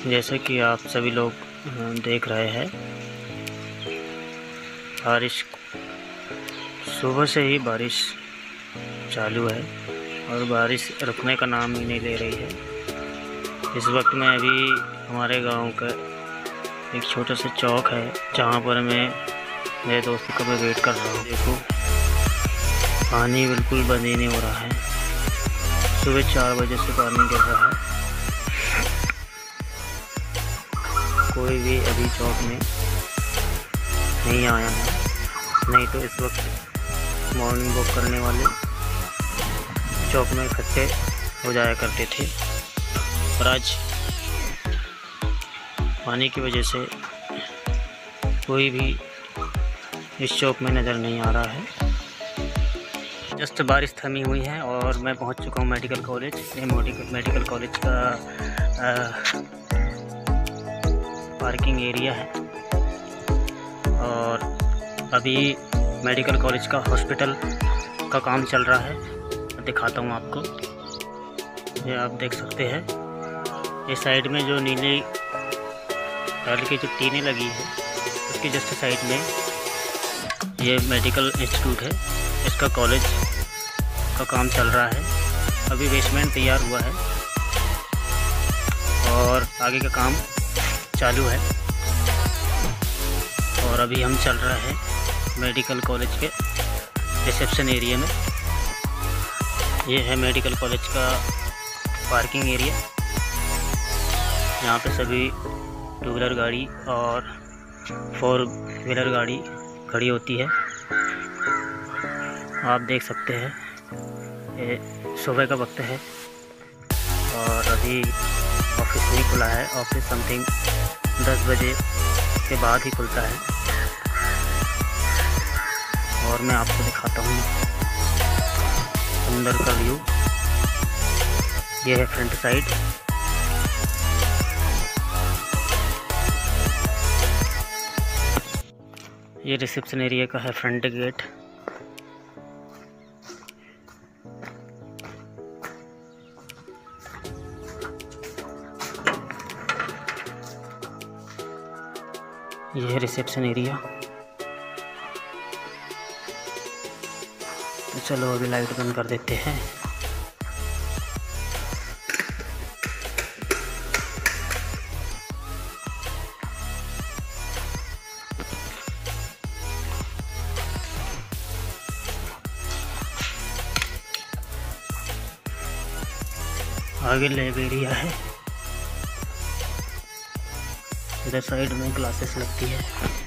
जैसे कि आप सभी लोग देख रहे हैं, बारिश सुबह से ही बारिश चालू है और बारिश रुकने का नाम ही नहीं ले रही है। इस वक्त मैं अभी हमारे गांव का एक छोटा सा चौक है जहां पर मैं मेरे दोस्त का मैं वेट कर रहा हूँ। देखो, पानी बिल्कुल बंद ही नहीं हो रहा है। सुबह 4 बजे से पानी गिर रहा है। कोई भी अभी चौक में नहीं आया है, नहीं तो इस वक्त मॉर्निंग वॉक करने वाले चौक में इकट्ठे हो जाया करते थे। और आज पानी की वजह से कोई भी इस चौक में नज़र नहीं आ रहा है। जस्ट बारिश थमी हुई है और मैं पहुंच चुका हूं मेडिकल कॉलेज। ये मेडिकल कॉलेज का पार्किंग एरिया है और अभी मेडिकल कॉलेज का हॉस्पिटल का काम चल रहा है। मैं दिखाता हूँ आपको, ये आप देख सकते हैं। ये साइड में जो नीले कलर की जो टीनें लगी है उसके जस्ट साइड में ये मेडिकल इंस्टीट्यूट है। इसका कॉलेज का काम चल रहा है। अभी बेसमेंट तैयार हुआ है और आगे का काम चालू है। और अभी हम चल रहे हैं मेडिकल कॉलेज के रिसेप्शन एरिया में। ये है मेडिकल कॉलेज का पार्किंग एरिया। यहाँ पे सभी 2 व्हीलर गाड़ी और 4 व्हीलर गाड़ी खड़ी होती है। आप देख सकते हैं, ये सुबह का वक्त है और अभी ऑफिस नहीं खुला है। ऑफिस समथिंग 10 बजे के बाद ही खुलता है। और मैं आपको दिखाता हूँ अंदर का व्यू। ये है फ्रंट साइड। ये रिसेप्शन एरिया का है फ्रंट गेट। ये है रिसेप्शन एरिया। तो चलो अभी लाइट बंद कर देते हैं। आगे लैब एरिया है। इधर साइड में क्लासेस लगती है।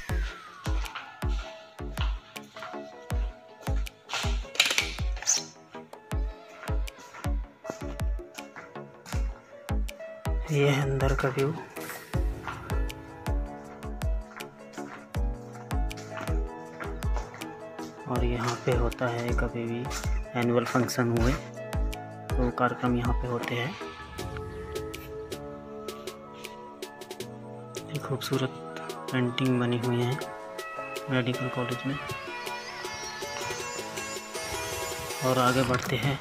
ये है अंदर का व्यू। और यहाँ पे होता है कभी भी एनुअल फंक्शन हुए तो कार्यक्रम यहाँ पे होते हैं। खूबसूरत पेंटिंग बनी हुई है मेडिकल कॉलेज में। और आगे बढ़ते हैं।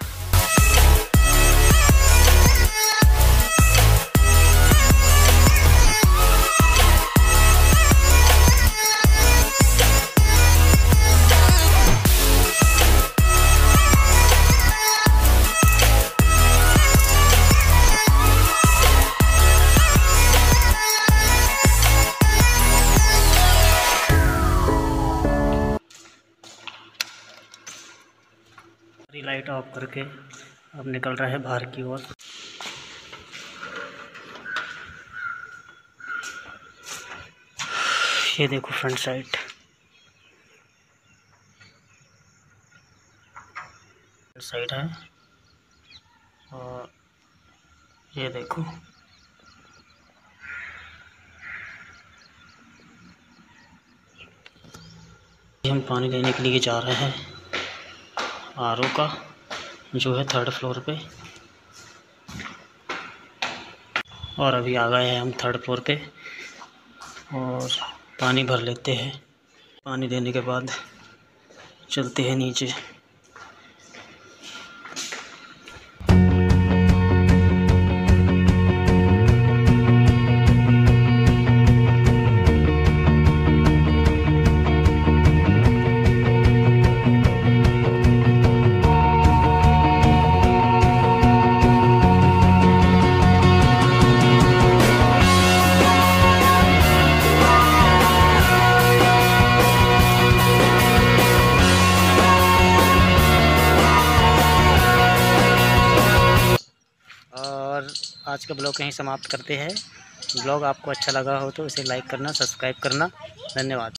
लाइट ऑफ करके अब निकल रहा है बाहर की ओर। ये देखो फ्रंट साइड है और ये देखो हम पानी लेने के लिए जा रहे हैं आरओ का, जो है 3rd फ्लोर पे। और अभी आ गए हैं हम 3rd फ्लोर पे और पानी भर लेते हैं। पानी देने के बाद चलते हैं नीचे। आज का ब्लॉग यहीं समाप्त करते हैं। ब्लॉग आपको अच्छा लगा हो तो इसे लाइक करना, सब्सक्राइब करना। धन्यवाद।